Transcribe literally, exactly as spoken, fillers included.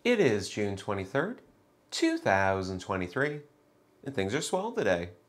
It is June twenty-third, two thousand twenty-three, and things are swell today.